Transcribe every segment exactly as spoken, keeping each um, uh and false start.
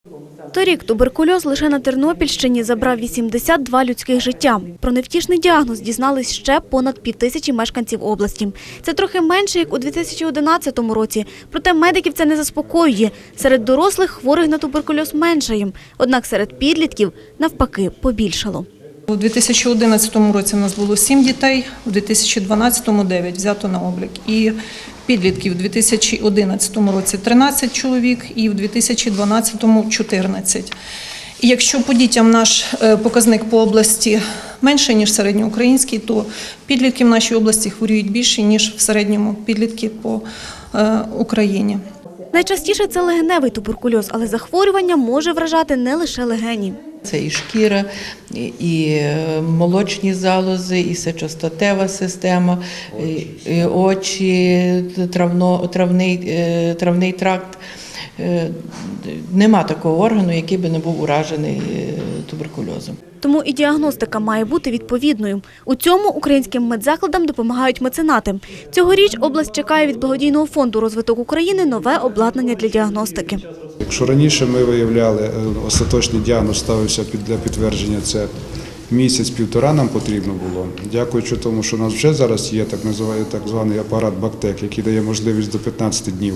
Торік туберкульоз лише на Тернопільщині забрав вісімдесят два людських життя. Про невтішний діагноз дізнались ще понад півтисячі мешканців області. Це трохи менше, як у дві тисячі одинадцятому році. Проте медиків це не заспокоює. Серед дорослих хворих на туберкульоз меншає. Однак серед підлітків, навпаки, побільшало. У дві тисячі одинадцятому році у нас було сім дітей, у дві тисячі дванадцятому – дев'ять взято на облік. І підлітків у дві тисячі одинадцятому році тринадцять чоловік і в дві тисячі дванадцятому – чотирнадцять. І якщо по дітям наш показник по області менше, ніж середньоукраїнський, то підлітки в нашій області хворіють більше, ніж в середньому підлітки по Україні. Найчастіше це легеневий туберкульоз, але захворювання може вражати не лише легені. Це і шкіра, і молочні залози, і сечостатева система, і очі, травно, травний, травний тракт. Нема такого органу, який би не був уражений туберкульозом. Тому і діагностика має бути відповідною. У цьому українським медзакладам допомагають меценати. Цьогоріч область чекає від благодійного фонду «Розвиток України» нове обладнання для діагностики. Якщо раніше ми виявляли, остаточний діагноз ставився для підтвердження, це місяць-півтора нам потрібно було. Дякуючи тому, що у нас вже зараз є так званий апарат БАКТЕК, який дає можливість до п'ятнадцяти днів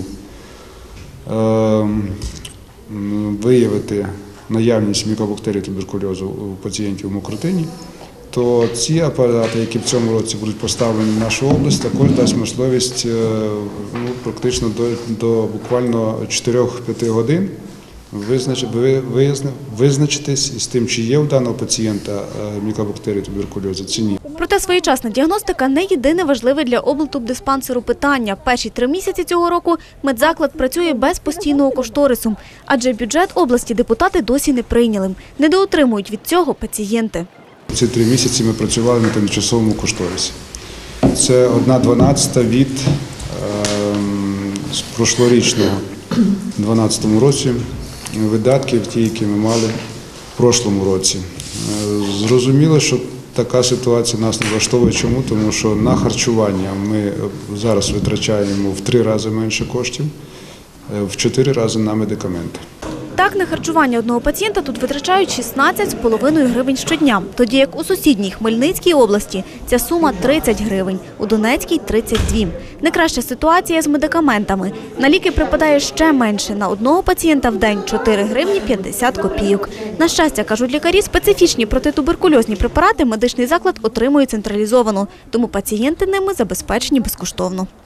виявити наявність мікобактерій туберкульозу у пацієнтів у мокротині, то ці апарати, які в цьому році будуть поставлені в нашу область, також дасть можливість ну, практично до, до буквально чотирьох-п'яти годин визначитись із тим, чи є у даного пацієнта мікобактерії туберкульозу, чи ні. Проте своєчасна діагностика – не єдине важливе для облтубдиспансеру питання. Перші три місяці цього року медзаклад працює без постійного кошторису, адже бюджет області депутати досі не прийняли. Недоотримують від цього пацієнти. Ці три місяці ми працювали на тимчасовому кошторисі. Це одна дванадцята від е, прошлорічного дванадцятому році видатків, ті, які ми мали в прошлому році. Зрозуміло, що така ситуація нас не влаштовує. Чому? Тому що на харчування ми зараз витрачаємо в три рази менше коштів, в чотири рази на медикаменти. Так, на харчування одного пацієнта тут витрачають шістнадцять з половиною гривень щодня, тоді як у сусідній Хмельницькій області ця сума тридцять гривень, у Донецькій – тридцять дві. Не краща ситуація з медикаментами. На ліки припадає ще менше. На одного пацієнта в день – чотири гривні п'ятдесят копійок. На щастя, кажуть лікарі, специфічні протитуберкульозні препарати медичний заклад отримує централізовано, тому пацієнти ними забезпечені безкоштовно.